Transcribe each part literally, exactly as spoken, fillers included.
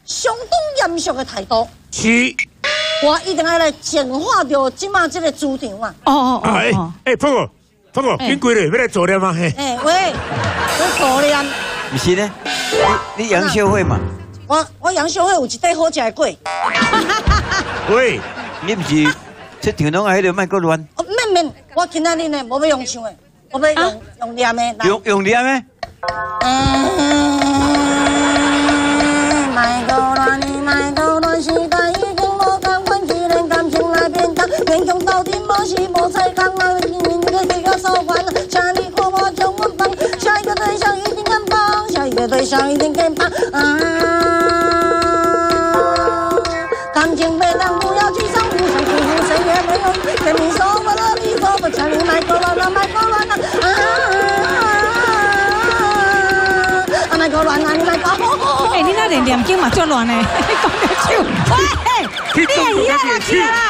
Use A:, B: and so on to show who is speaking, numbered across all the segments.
A: 相当严肃的态度。
B: 是。
A: 我一定要来净化掉今麦这个主场啊！
C: 哦哦哦！
B: 哎哎，胖哥，胖哥，紧过来，要来做了吗？嘿。
A: 哎喂，我做了。
D: 不是呢，你你杨秀慧嘛？
A: 我我杨秀慧有一块好食的粿。
B: 喂，
D: 你不是这场拢喺度卖个乱？
A: 哦，免免，我今仔日呢无要用唱的，我要用用念的。
D: 用用念的？
A: 卖个乱，你卖个乱，时代已经无同款，既然感情来变动，勉强到底无是无彩工啊！你你个这个手环，请你看我将我放，下一个对象一定更棒，下一个对象一定更棒啊！感情被当不要去伤，互相欺负谁也没用，跟你说我了，你说我，请你卖个乱了，卖个乱了啊！啊，卖个乱啊，你卖个。
C: 哎，你那连念经嘛足乱的，你讲个手，喂，你也一样去啦。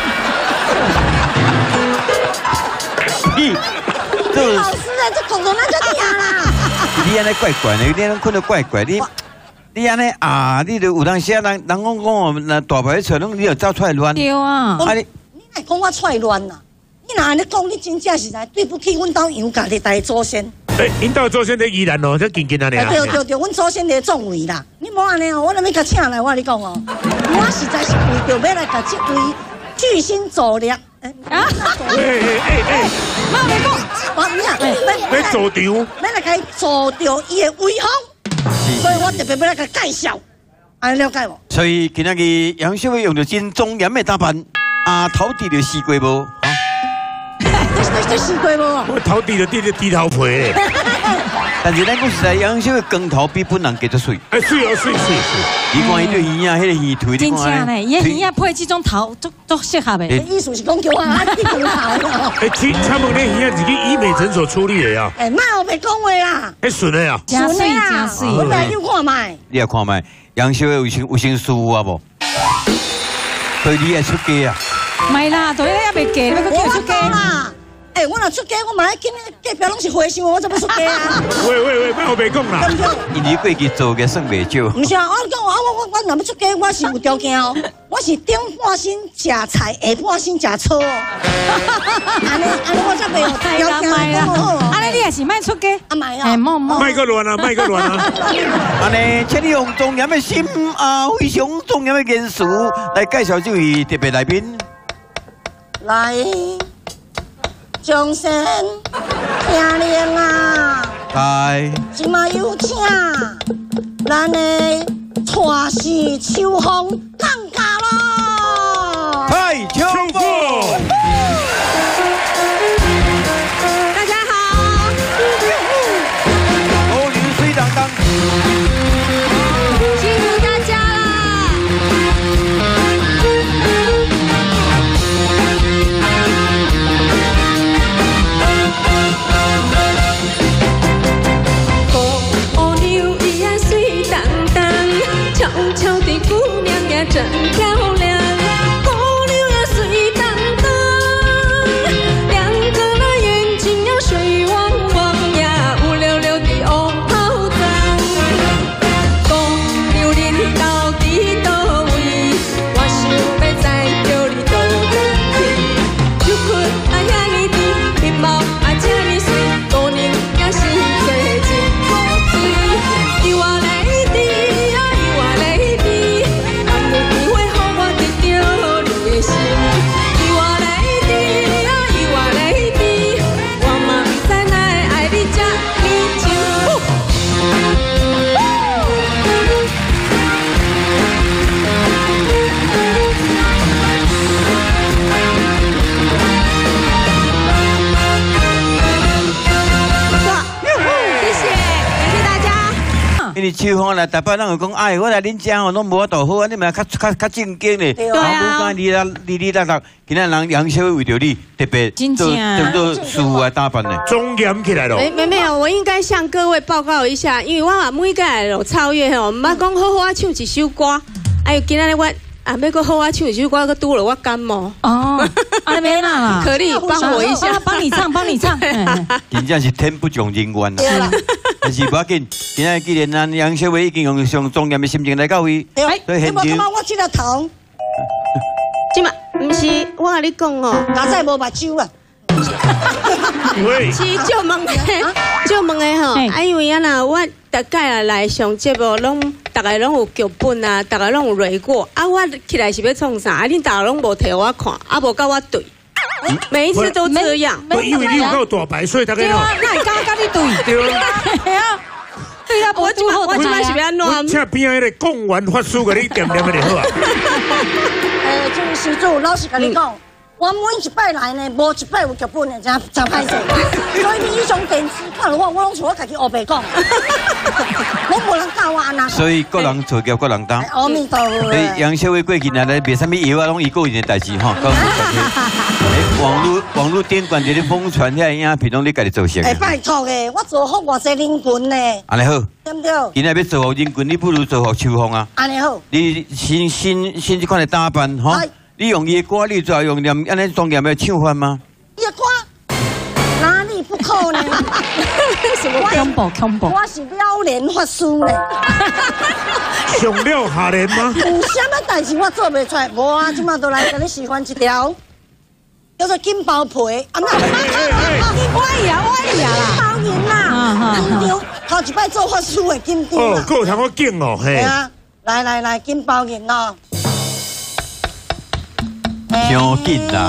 D: 你，
A: 这老师啊，这口头那就听啦。
D: 你安尼怪怪的，你安尼困得怪怪，你你安尼啊，你就有当时啊，人人讲讲哦，那大牌出拢你就走出来乱。
C: 对啊。
A: 啊你，你哪讲我出来乱呐？你哪安尼讲，你真正是来对不起阮兜杨家的大祖先。
B: 哎，引导祖先在宜兰哦，这近近啊你啊。
A: 对对对，阮祖先在种位啦。你莫安尼哦，我那要甲请来，我跟你讲哦，我实在是为着要来甲这位巨星助力。啊！
B: 哎哎哎哎，
C: 妈咪讲，
A: 我你啊，
B: 要助场，
A: 要来甲伊助着伊的威风，所以我特别要来甲介绍，安尼了解无？
D: 所以今仔日杨秀慧用着真庄严的打扮，啊，头低着死过无？啊，
A: 你你死过无？
B: 我头低着低着低头皮嘞。
D: 但是咱讲实在，杨秀慧光头比本人加得水。
B: 哎，水哦水水水。
D: 你看伊对鱼啊，迄个鱼腿，
C: 真正嘞，伊鱼啊配这种头足足适合的。
A: 意思是讲叫我啊，你光头哦。
B: 哎，请请问你鱼啊是去医美诊所处理的呀？
A: 哎，莫后白讲话啦。
B: 哎，顺的呀。
C: 真水真水。
A: 我来又看卖。
D: 你也看卖，杨秀慧有先有先输啊无？所以你爱出家啊？
C: 没啦，对，还未嫁，要搁叫出家
A: 啦。哎，我若出家，我嘛来今日隔壁拢是和尚，我怎么出家啊？
B: 喂喂喂，莫后白讲啦。
D: 因为过去做嘅算袂少。
A: 唔是啊，我讲我我我若要出家，我是有条件哦。我是顶半身食菜，下半身食草哦。安尼安尼我才袂有条件好。
C: 安尼你也是卖出家？
A: 啊卖啊！
C: 哎，莫莫。
B: 卖个乱啊，卖个乱啊！
D: 安尼，请你用庄严的心啊，非常庄严的言辞来介绍这位特别来宾。
A: 来。掌声，听令啊！
D: 来，
A: 今嘛有请咱的蔡氏秋风降价咯！
D: 蔡秋风，
A: 大家好，
D: 欧林水当当，
A: 辛苦大家啦！
E: 巧的姑娘呀，真漂亮，姑娘呀水当当，两个那眼睛呀水汪汪呀，乌溜溜的红袍装。姑娘恁到底倒位？我想要知叫你倒转去。秋困啊遐尼甜，面貌啊这尼水，姑娘呀心做真好水，伊我来滴。
D: 因为秋风来台北，人就讲，哎，我来恁家哦，拢无法度好啊，你们较较较正经嘞。
A: 对
C: 啊。
D: 我讲你啦，你你啦啦，今仔人杨小为着你特别做做做事啊打扮嘞，
B: 庄严起来了。
E: 没没没有，我应该向各位报告一下，因为我把每个来超越吼，毋捌讲好好啊唱一首歌，哎，今仔日我啊，要个好啊唱一首歌，我拄了我感冒。
C: 哦，阿妹啦，
E: 可以帮我一下，
C: 帮你唱，帮你唱。
D: 真正是天不从人愿啦。但是不要紧，今仔既然咱杨小伟已经用上庄严的心情来到位，
A: 所以现场。我这个头。
E: 即嘛，唔是我甲你讲哦，
A: 哪在无目睭啊？
E: 是就问的，就问的吼，啊因为啊呐，我大概啊来上节目拢，大概拢有剧本啊，大概拢有蕊过，啊我起来是要创啥？啊恁大家拢无摕我看，啊无甲我对，每一次都这样。
B: 我以为你有够大牌，所以大概。
C: 对啊，那你刚刚跟你对。
B: 对啊。
C: 对啊，
E: 我今我今摆是要安怎？
B: 我请边仔迄个讲完法师给你点点的就好啊。
A: 诶，这个施主老实跟你讲。我每一摆来呢，无一摆有剧本的，真真歹势。所以你以上电视看了我，我拢是我家己黑白讲，我无人教我安那。
D: 所以各人做业，各人当。
A: 阿弥陀佛。
D: 所以杨小伟过去来来卖啥物药啊，拢伊个人的代志吼。告诉大家，网络网络顶管这些疯传遐影片，拢你家己做成。
A: 哎，拜托的，我做好偌济人群呢。
D: 安尼好。
A: 对不对？
D: 今仔要做好人群，你不如做好秋风啊。
A: 安尼好。
D: 你新新新这款的打扮吼。你用伊的歌，你就要用念安尼庄严的唱法吗？
A: 伊的歌哪里不可能？
C: 恐怖恐怖！
A: 我是了莲法师呢。
B: 上了下联吗？
A: 有啥物代志我做袂出来？无啊，今麦都来给你示范一条，叫做金包皮。啊那，
C: 我呀我呀啦，
A: 包银啦，金条头一摆做法师的金条。
B: 哦，够通我敬哦，嘿。
A: 啊，来来来，金包银哦。
D: 伤紧啦！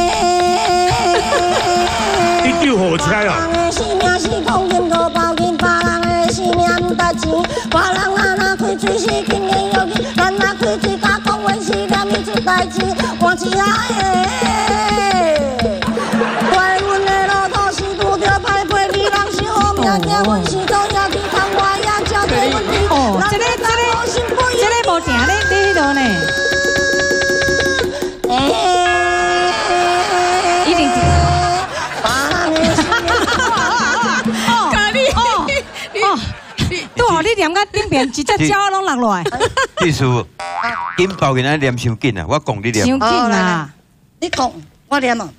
B: 你救火车哦！
A: 人的性命是讲金箍包金，别人的性命唔值钱。别人若若开嘴是金言有金，咱若开嘴甲讲话是念伊出代志，换一下诶。怪阮的路途是拄着歹陪，你人是好命，惊阮是做野地汤，我也照对阮你。
C: 哦，这个这个这个无定咧，在迄度呢。一定是。
E: 咖喱哦
C: 哦，拄好你念到顶边，一只鸟拢落来。
D: 秘书，紧包给咱念伤紧啊！我讲你念。
C: 伤紧啊！
A: 你讲，我念啊。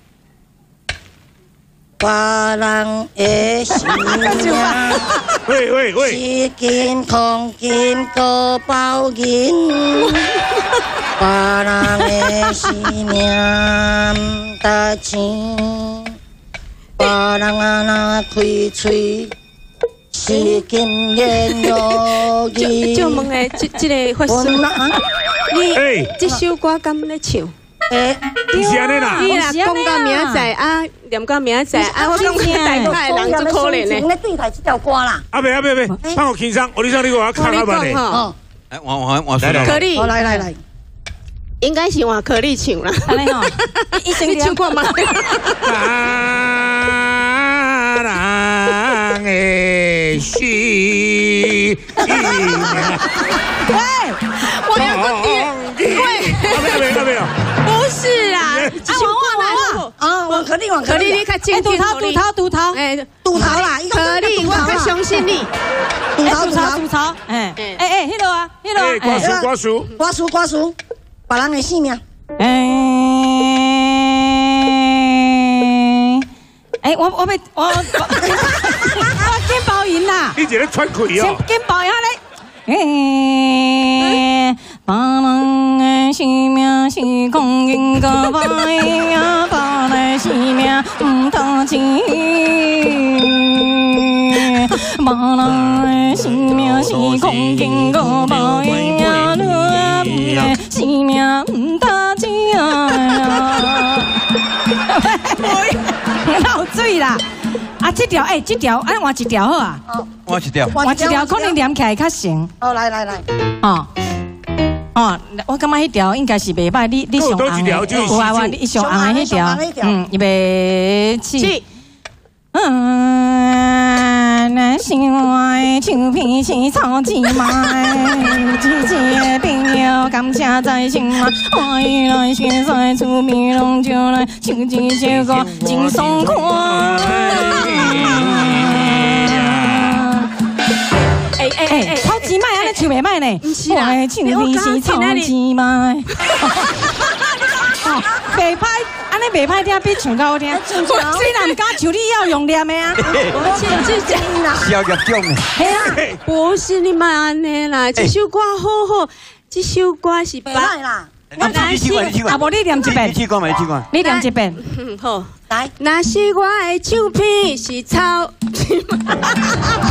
A: 别人的性命，
B: 喂喂喂，
A: 是金矿金箍包银。别人的性命唔值钱，别人啊若开嘴是金言玉语。
E: 就问诶，这这个法师，你这首歌敢咧唱？
A: 诶，
B: 是安尼啦。
E: 你啦，讲到明仔啊，念到明仔啊，我讲大派人最可怜咧。
A: 咧对台这条歌啦。
B: 阿妹阿妹阿妹，帮我轻声，我你上你给我看下吧你。
A: 哦，
D: 哎，我我我说
E: 可以。
A: 来来来。
E: 应该是换可丽唱啦，
C: 安尼哦，
E: 一你唱过吗？
B: 人的心。
C: 喂，
E: 我有个弟，喂，
B: 阿妹阿妹阿妹啊，
E: 不是啊，
C: 啊，往往往往，
A: 啊，往可丽往
E: 可丽，你较坚定，
C: 杜涛杜涛杜涛，
E: 哎，
A: 杜涛啦，
E: 可丽，我较相信你，
A: 杜涛
C: 杜涛杜涛，哎哎哎，迄个啊，迄个，
B: 瓜叔瓜叔，
A: 瓜叔瓜叔，别人的性命。
C: 哎哎，我我要我我金包银啦，
B: 你这个喘气哦，
C: 金包银咧。哎，别人的性命是讲金箍包银呀，别人的性命唔值钱。别人的性命是讲金箍包银呀，你的性命唔值钱啊！漏水啦！啊，这条哎，这条哎，换一条好啊。
D: 换一条，
C: 换一条可能念起来较成。
A: 哦，来来来。
C: 哦哦，我感觉迄条应该是袂歹，你你上红的，有啊有，你上红的迄条，嗯，预备起。嗯，咱心爱唱片是草姊妹，一个朋友感谢在心内，欢喜来现在厝边拢就来唱一首歌，真爽快。
E: 哎， 哎哎
C: 哎，超级卖，安尼唱袂歹呢。
E: 不是啦，
C: 我的唱片是超级卖。袂歹，安尼袂歹听，比唱较好听。虽然唔敢唱，你要用念的啊。
E: 我请自己啦。
D: 小业种的。
C: 系啊，
E: 不是你们安尼啦，这首歌好好，这首歌是
A: 袂歹啦。
D: 我你试过，你试过。
C: 啊，无你念一遍。
D: 你试过没？你试过。
C: 你念一遍。
E: 嗯好，
A: 来，
E: 那是我的唱片是草。